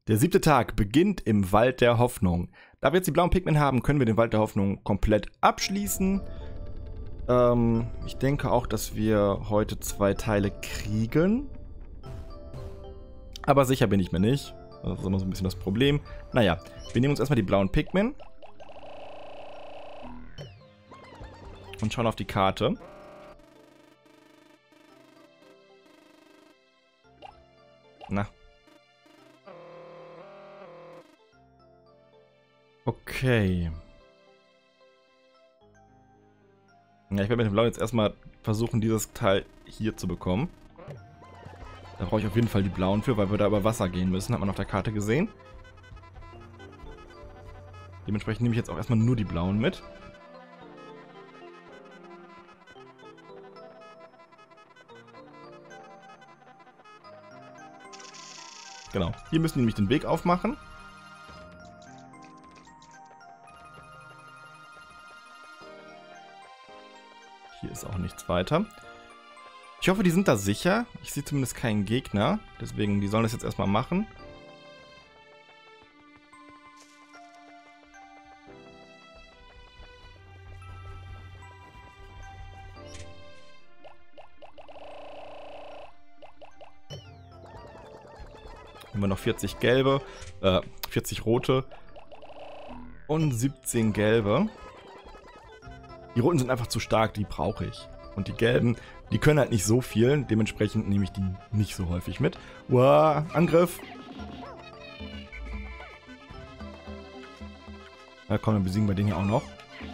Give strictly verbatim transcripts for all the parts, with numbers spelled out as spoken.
Der siebte Tag beginnt im Wald der Hoffnung. Da wir jetzt die blauen Pikmin haben, können wir den Wald der Hoffnung komplett abschließen. Ähm, ich denke auch, dass wir heute zwei Teile kriegen. Aber sicher bin ich mir nicht. Das ist immer so ein bisschen das Problem. Naja, wir nehmen uns erstmal die blauen Pikmin. Und schauen auf die Karte. Na. Okay. Ja, ich werde mit dem Blauen jetzt erstmal versuchen, dieses Teil hier zu bekommen. Da brauche ich auf jeden Fall die Blauen für, weil wir da über Wasser gehen müssen. Hat man auf der Karte gesehen. Dementsprechend nehme ich jetzt auch erstmal nur die Blauen mit. Genau. Hier müssen die nämlich den Weg aufmachen. Hier ist auch nichts weiter. Ich hoffe, die sind da sicher. Ich sehe zumindest keinen Gegner. Deswegen, die sollen das jetzt erstmal machen. Haben wir noch vierzig gelbe, äh, vierzig rote und siebzehn gelbe. Die roten sind einfach zu stark, die brauche ich. Und die gelben, die können halt nicht so viel, dementsprechend nehme ich die nicht so häufig mit. Uah, Angriff! Na komm, dann besiegen wir den hier auch noch.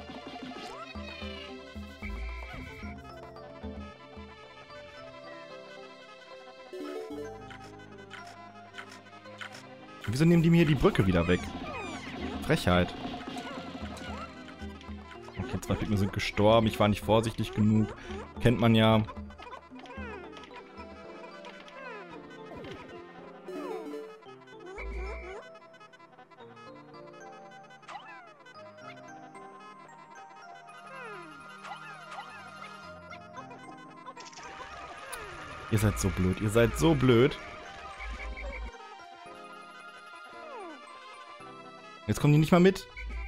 Wieso nehmen die mir hier die Brücke wieder weg? Frechheit. Okay, zwei Pikmin sind gestorben. Ich war nicht vorsichtig genug. Kennt man ja. Ihr seid so blöd. Ihr seid so blöd. Jetzt kommen die nicht mal mit.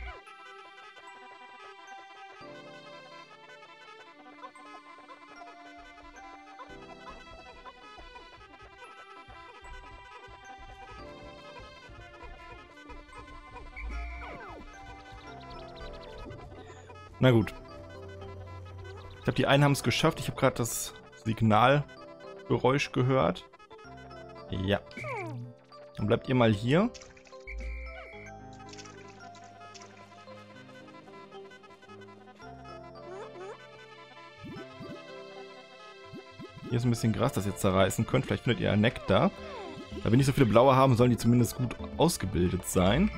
Na gut. Ich glaube, die einen haben es geschafft. Ich habe gerade das Signalgeräusch gehört. Ja. Dann bleibt ihr mal hier. Hier ist ein bisschen Gras, das ihr zerreißen könnt. Vielleicht findet ihr einen Nektar. Da wir nicht so viele blaue haben, sollen die zumindest gut ausgebildet sein.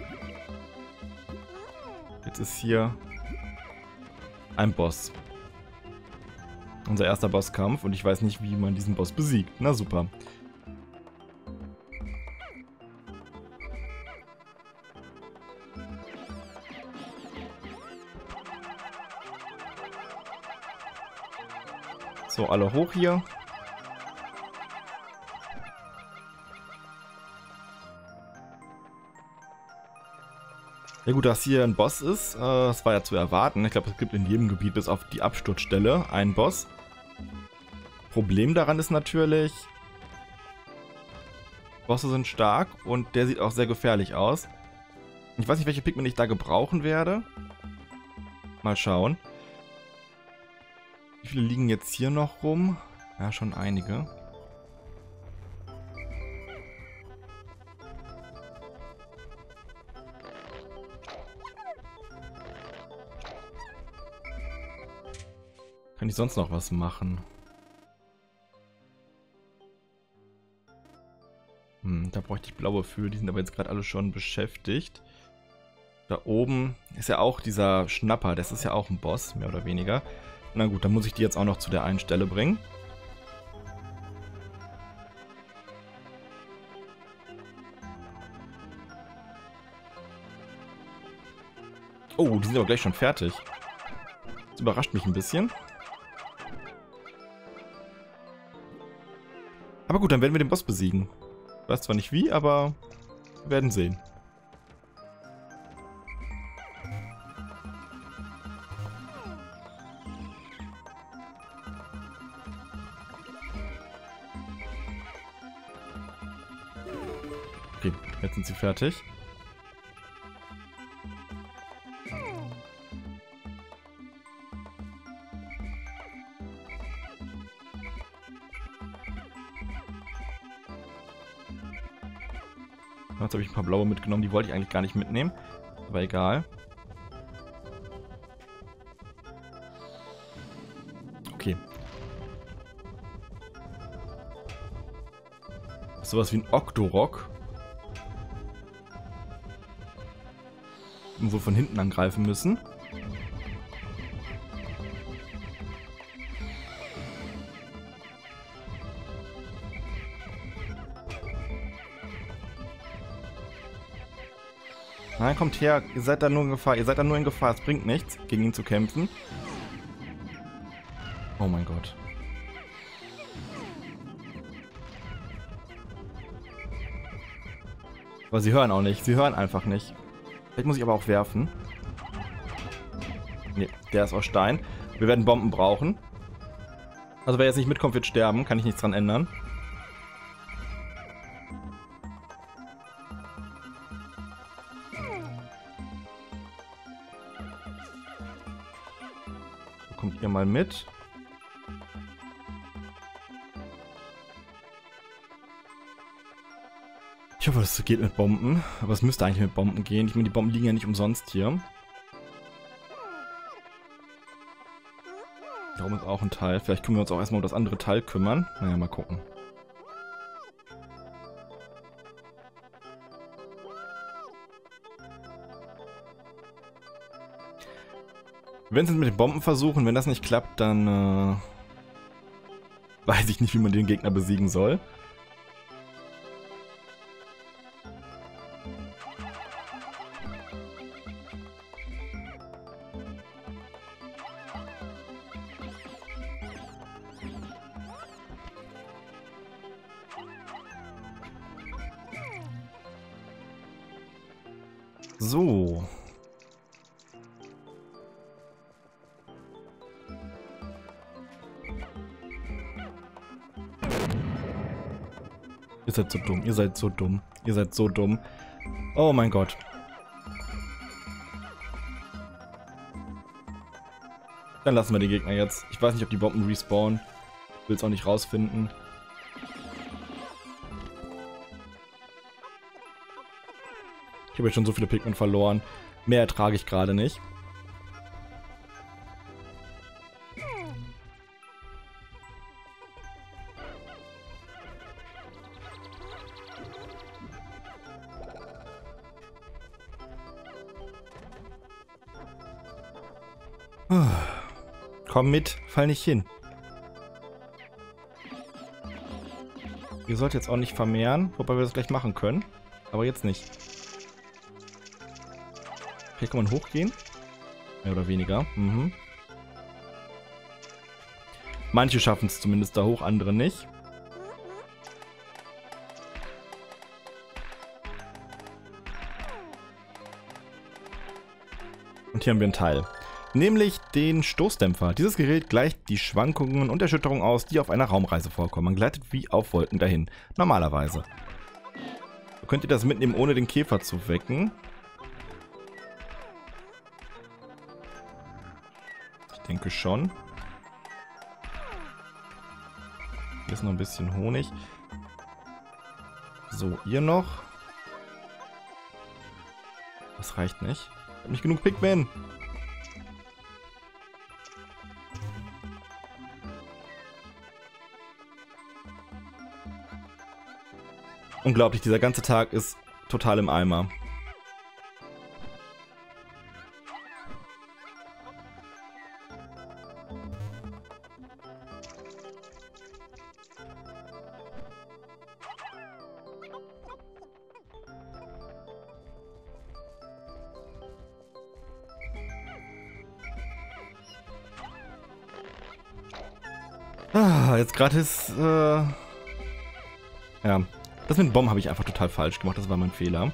Jetzt ist hier ein Boss. Unser erster Bosskampf. Und ich weiß nicht, wie man diesen Boss besiegt. Na super. So, alle hoch hier. Ja gut, dass hier ein Boss ist, äh, das war ja zu erwarten. Ich glaube, es gibt in jedem Gebiet bis auf die Absturzstelle einen Boss. Problem daran ist natürlich, Bosse sind stark und der sieht auch sehr gefährlich aus. Ich weiß nicht, welche Pikmin ich da gebrauchen werde. Mal schauen. Wie viele liegen jetzt hier noch rum? Ja, schon einige. Kann ich sonst noch was machen? Hm, da bräuchte ich blaue für. Die sind aber jetzt gerade alle schon beschäftigt. Da oben ist ja auch dieser Schnapper. Das ist ja auch ein Boss, mehr oder weniger. Na gut, dann muss ich die jetzt auch noch zu der einen Stelle bringen. Oh, die sind aber gleich schon fertig. Das überrascht mich ein bisschen. Aber gut, dann werden wir den Boss besiegen. Ich weiß zwar nicht wie, aber Wir werden sehen. Okay, jetzt sind sie fertig. Jetzt habe ich ein paar blaue mitgenommen, die wollte ich eigentlich gar nicht mitnehmen. Aber egal. Okay. Sowas wie ein Octorok. Wo von hinten angreifen müssen. Nein, kommt her. Ihr seid da nur in Gefahr. Ihr seid da nur in Gefahr. Es bringt nichts, gegen ihn zu kämpfen. Oh mein Gott. Aber sie hören auch nicht. Sie hören einfach nicht. Vielleicht muss ich aber auch werfen. Ne, der ist aus Stein. Wir werden Bomben brauchen. Also wer jetzt nicht mitkommt, wird sterben. Kann ich nichts dran ändern. Kommt ihr mal mit. Ich hoffe, das geht mit Bomben. Aber es müsste eigentlich mit Bomben gehen. Ich meine, die Bomben liegen ja nicht umsonst hier. Darum ist auch ein Teil. Vielleicht können wir uns auch erstmal um das andere Teil kümmern. Naja, mal gucken. Wenn sie es mit den Bomben versuchen, wenn das nicht klappt, dann äh, weiß ich nicht, wie man den Gegner besiegen soll. So. Ihr seid so dumm, ihr seid so dumm, ihr seid so dumm. Oh mein Gott. Dann lassen wir die Gegner jetzt. Ich weiß nicht, ob die Bomben respawnen. Will es auch nicht rausfinden. Ich habe jetzt schon so viele Pikmin verloren. Mehr ertrage ich gerade nicht. Komm mit, fall nicht hin. Ihr sollt jetzt auch nicht vermehren, wobei wir das gleich machen können. Aber jetzt nicht. Hier kann man hochgehen. Mehr oder weniger. Mhm. Manche schaffen es zumindest da hoch, andere nicht. Und hier haben wir einen Teil. Nämlich den Stoßdämpfer. Dieses Gerät gleicht die Schwankungen und Erschütterungen aus, die auf einer Raumreise vorkommen. Man gleitet wie auf Wolken dahin. Normalerweise. So könnt ihr das mitnehmen, ohne den Käfer zu wecken. Ich denke schon. Hier ist noch ein bisschen Honig. So, ihr noch. Das reicht nicht. Ich habe nicht genug Pikmin. Unglaublich, dieser ganze Tag ist total im Eimer. Ah, jetzt gerade ist, äh, ja, Das mit dem Bomben habe ich einfach total falsch gemacht. Das war mein Fehler.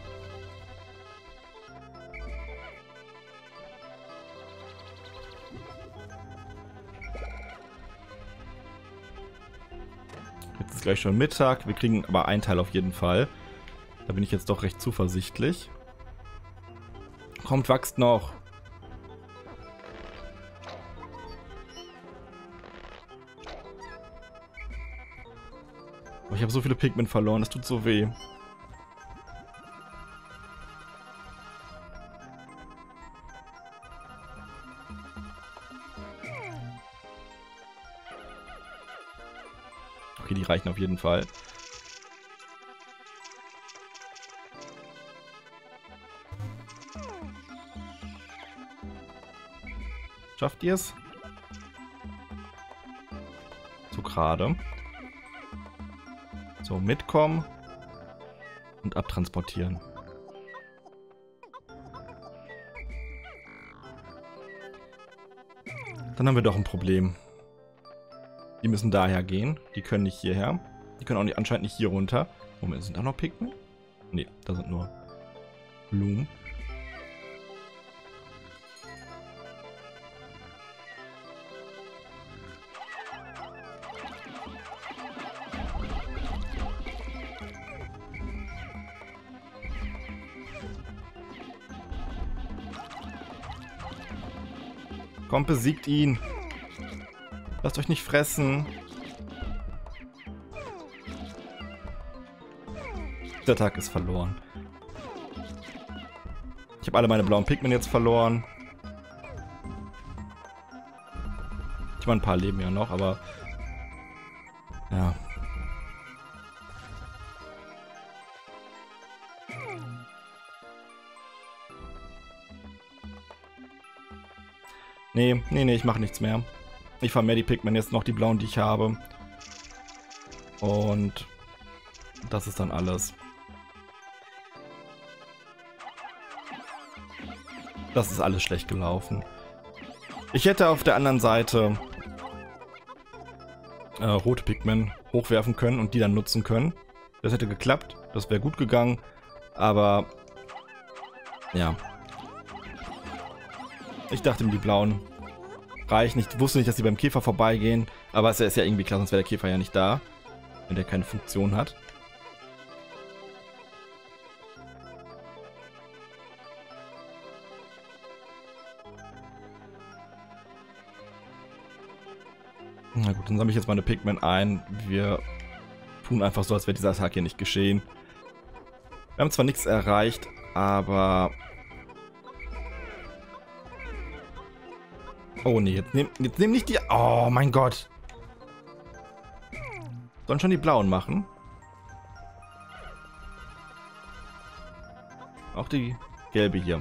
Jetzt ist gleich schon Mittag. Wir kriegen aber einen Teil auf jeden Fall. Da bin ich jetzt doch recht zuversichtlich. Kommt, wächst noch. Oh, ich habe so viele Pigment verloren. Das tut so weh. Okay, die reichen auf jeden Fall. Schafft ihr es? So gerade. So, mitkommen. Und abtransportieren. Dann haben wir doch ein Problem. Die müssen daher gehen. Die können nicht hierher. Die können auch nicht, anscheinend nicht hier runter. Moment, sind da noch Pigment? Ne, da sind nur Blumen. Kommt, besiegt ihn. Lasst euch nicht fressen. Der Tag ist verloren. Ich habe alle meine blauen Pigment jetzt verloren. Ich meine, ein paar leben ja noch, aber... Ja. Nee, nee, nee, ich mache nichts mehr. Ich vermehre die Pigment jetzt noch, die blauen, die ich habe. Und das ist dann alles. Das ist alles schlecht gelaufen. Ich hätte auf der anderen Seite äh, rote Pigment hochwerfen können und die dann nutzen können. Das hätte geklappt, das wäre gut gegangen. Aber ja. Ich dachte mir, die blauen reichen. Ich wusste nicht, dass die beim Käfer vorbeigehen. Aber es ist ja irgendwie klar, sonst wäre der Käfer ja nicht da. Wenn der keine Funktion hat. Na gut, dann sammle ich jetzt meine Pigment ein. Wir tun einfach so, als wäre dieser Tag hier nicht geschehen. Wir haben zwar nichts erreicht, aber... Oh nee, jetzt nehm, jetzt nehm nicht die... Oh mein Gott. Sollen schon die blauen machen. Auch die gelbe hier.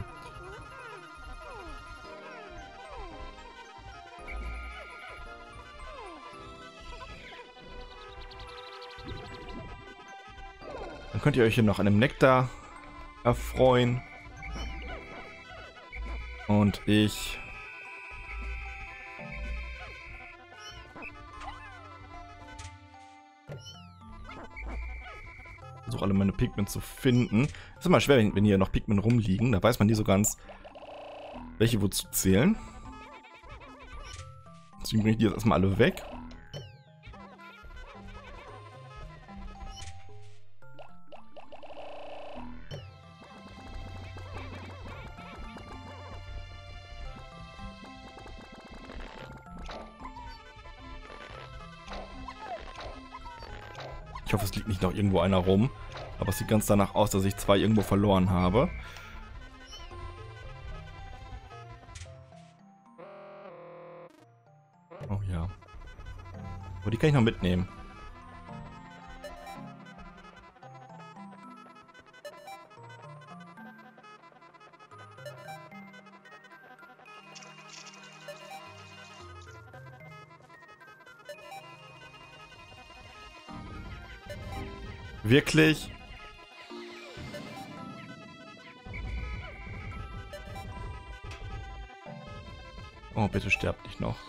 Dann könnt ihr euch hier noch an einem Nektar erfreuen. Und ich... versuche alle meine Pigment zu finden. Ist immer schwer, wenn hier noch Pigment rumliegen. Da weiß man nie so ganz, welche wozu zählen. Deswegen bringe ich die jetzt erstmal alle weg. Ich hoffe, es liegt nicht noch irgendwo einer rum. Aber es sieht ganz danach aus, dass ich zwei irgendwo verloren habe. Oh ja. Aber die kann ich noch mitnehmen. Wirklich? Oh, bitte sterbt nicht noch.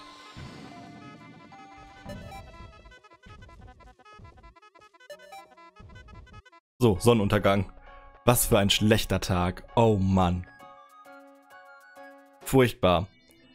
So, Sonnenuntergang. Was für ein schlechter Tag. Oh Mann. Furchtbar.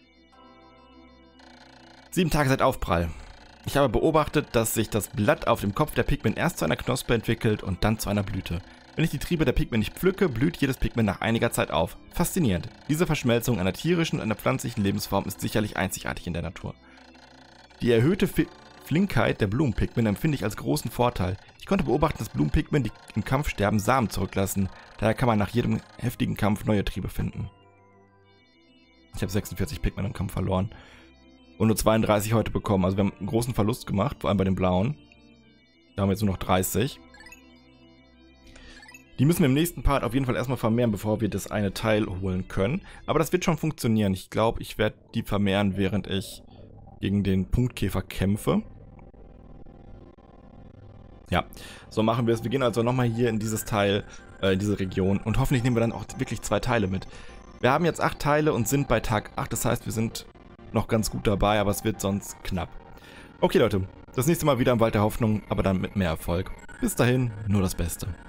Sieben Tage seit Aufprall. Ich habe beobachtet, dass sich das Blatt auf dem Kopf der Pikmin erst zu einer Knospe entwickelt und dann zu einer Blüte. Wenn ich die Triebe der Pikmin nicht pflücke, blüht jedes Pikmin nach einiger Zeit auf. Faszinierend. Diese Verschmelzung einer tierischen und einer pflanzlichen Lebensform ist sicherlich einzigartig in der Natur. Die erhöhte Fi Flinkheit der Blumenpigmen empfinde ich als großen Vorteil. Ich konnte beobachten, dass Blumenpigmen, die im Kampf sterben, Samen zurücklassen. Daher kann man nach jedem heftigen Kampf neue Triebe finden. Ich habe sechsundvierzig Pigmen im Kampf verloren. Und nur zweiunddreißig heute bekommen. Also wir haben einen großen Verlust gemacht, vor allem bei den blauen. Da haben wir jetzt nur noch dreißig. Die müssen wir im nächsten Part auf jeden Fall erstmal vermehren, bevor wir das eine Teil holen können. Aber das wird schon funktionieren. Ich glaube, ich werde die vermehren, während ich gegen den Punktkäfer kämpfe. Ja, so machen wir es. Wir gehen also nochmal hier in dieses Teil, äh, in diese Region. Und hoffentlich nehmen wir dann auch wirklich zwei Teile mit. Wir haben jetzt acht Teile und sind bei Tag acht. Das heißt, wir sind noch ganz gut dabei, aber es wird sonst knapp. Okay, Leute. Das nächste Mal wieder im Wald der Hoffnung, aber dann mit mehr Erfolg. Bis dahin, nur das Beste.